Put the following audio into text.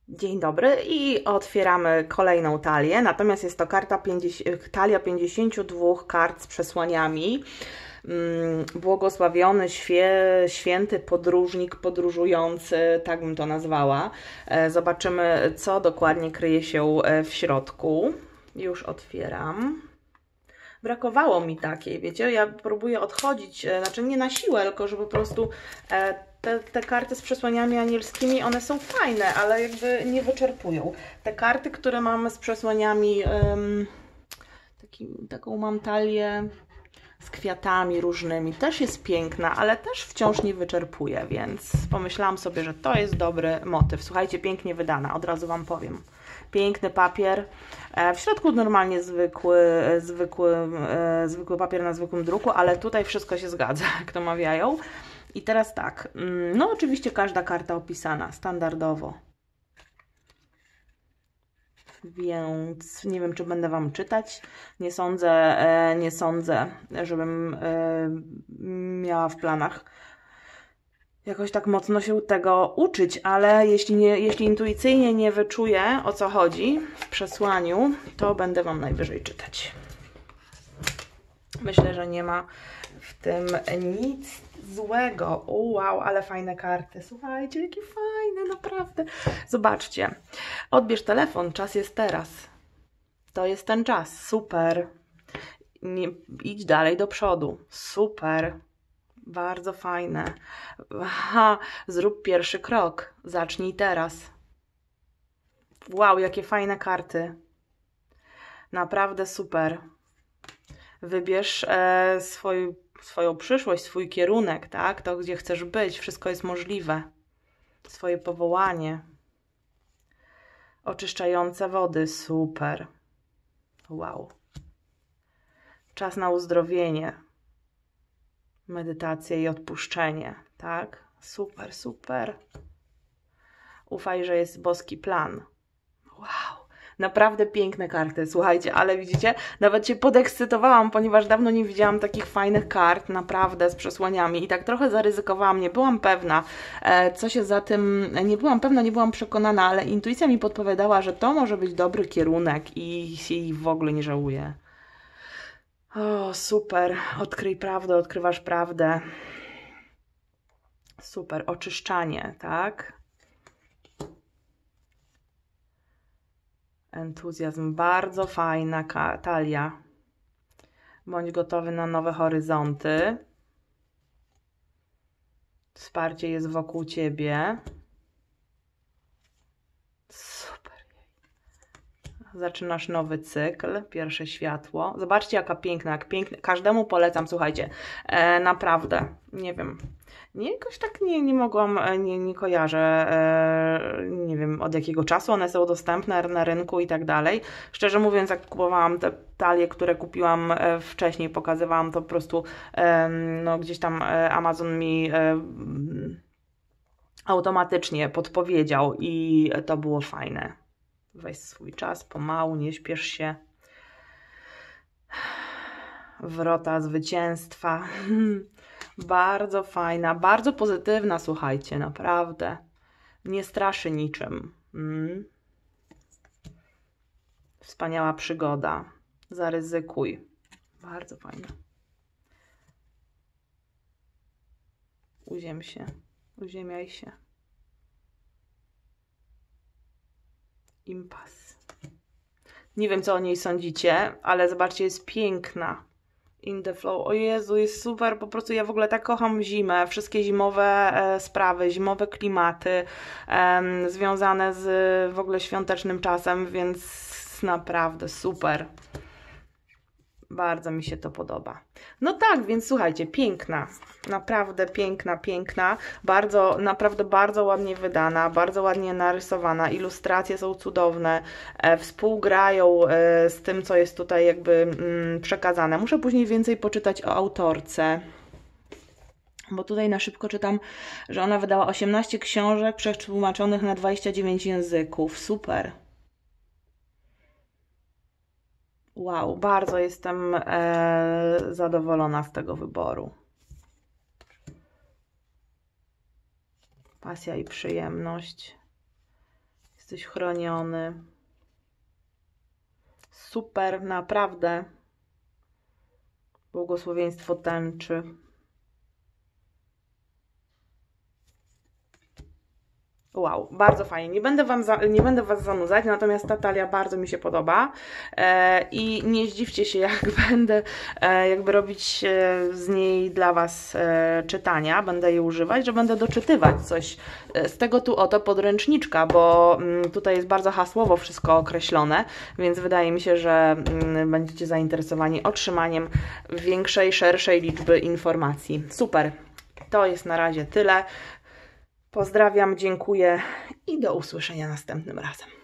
Dzień dobry i otwieramy kolejną talię, natomiast jest to talia 52 kart z przesłaniami. Błogosławiony, święty podróżnik, podróżujący, tak bym to nazwała. Zobaczymy, co dokładnie kryje się w środku. Już otwieram. Brakowało mi takiej, wiecie, ja próbuję odchodzić, znaczy nie na siłę, tylko że po prostu te karty z przesłaniami anielskimi, one są fajne, ale jakby nie wyczerpują. Te karty, które mamy z przesłaniami, taką mam talię z kwiatami różnymi, też jest piękna, ale też wciąż nie wyczerpuje, więc pomyślałam sobie, że to jest dobry motyw. Słuchajcie, pięknie wydana, od razu Wam powiem. Piękny papier, w środku normalnie zwykły papier na zwykłym druku, ale tutaj wszystko się zgadza, jak to mawiają. I teraz tak, no oczywiście każda karta opisana standardowo, więc nie wiem, czy będę Wam czytać. Nie sądzę, żebym miała w planach jakoś tak mocno się tego uczyć, ale jeśli intuicyjnie nie wyczuję, o co chodzi w przesłaniu, to będę Wam najwyżej czytać. Myślę, że nie ma w tym nic złego. O, wow, ale fajne karty. Słuchajcie, jakie fajne, naprawdę. Zobaczcie. Odbierz telefon, czas jest teraz. To jest ten czas. Super. Idź dalej do przodu. Super. Bardzo fajne. Aha, zrób pierwszy krok. Zacznij teraz. Wow, jakie fajne karty. Naprawdę super. Wybierz swoją przyszłość, swój kierunek, tak? To, gdzie chcesz być. Wszystko jest możliwe. Swoje powołanie. Oczyszczające wody. Super. Wow. Czas na uzdrowienie. Medytację i odpuszczenie, tak? Super, super. Ufaj, że jest boski plan. Wow, naprawdę piękne karty, słuchajcie, ale widzicie, nawet się podekscytowałam, ponieważ dawno nie widziałam takich fajnych kart, naprawdę, z przesłaniami i tak trochę zaryzykowałam, nie byłam pewna, co się za tym, nie byłam pewna, nie byłam przekonana, ale intuicja mi podpowiadała, że to może być dobry kierunek i w ogóle nie żałuję. O, super. Odkryj prawdę, odkrywasz prawdę. Super. Oczyszczanie, tak? Entuzjazm. Bardzo fajna talia. Bądź gotowy na nowe horyzonty. Wsparcie jest wokół Ciebie. Super. Zaczynasz nowy cykl, pierwsze światło. Zobaczcie, jaka piękna, jak piękna. Każdemu polecam, słuchajcie, naprawdę, nie wiem, jakoś tak nie mogłam, nie kojarzę, nie wiem od jakiego czasu one są dostępne na rynku i tak dalej. Szczerze mówiąc, jak kupowałam te talie, które kupiłam wcześniej, pokazywałam to po prostu, no gdzieś tam Amazon mi automatycznie podpowiedział i to było fajne. Weź swój czas, pomału, nie śpiesz się. Wrota zwycięstwa. Bardzo fajna, bardzo pozytywna, słuchajcie, naprawdę. Nie straszy niczym. Wspaniała przygoda. Zaryzykuj. Bardzo fajna. Uziem się. Uziemiaj się. Impas. Nie wiem, co o niej sądzicie, ale zobaczcie, jest piękna. In the flow. O Jezu, jest super. Po prostu ja w ogóle tak kocham zimę. Wszystkie zimowe sprawy, zimowe klimaty związane z w ogóle świątecznym czasem, więc naprawdę super. Bardzo mi się to podoba. No tak, więc słuchajcie, piękna. Naprawdę piękna, piękna. Naprawdę bardzo ładnie wydana, bardzo ładnie narysowana. Ilustracje są cudowne. Współgrają z tym, co jest tutaj jakby przekazane. Muszę później więcej poczytać o autorce. Bo tutaj na szybko czytam, że ona wydała 18 książek przetłumaczonych na 29 języków. Super. Wow, bardzo jestem zadowolona z tego wyboru. Pasja i przyjemność. Jesteś chroniony. Super, naprawdę. Błogosławieństwo tęczy. Wow, bardzo fajnie. Nie będę Was zanudzać, natomiast ta talia bardzo mi się podoba i nie zdziwcie się, jak będę jakby robić z niej dla Was czytania, będę jej używać, że będę doczytywać coś z tego tu oto podręczniczka, bo tutaj jest bardzo hasłowo wszystko określone, więc wydaje mi się, że będziecie zainteresowani otrzymaniem większej, szerszej liczby informacji. Super, to jest na razie tyle. Pozdrawiam, dziękuję i do usłyszenia następnym razem.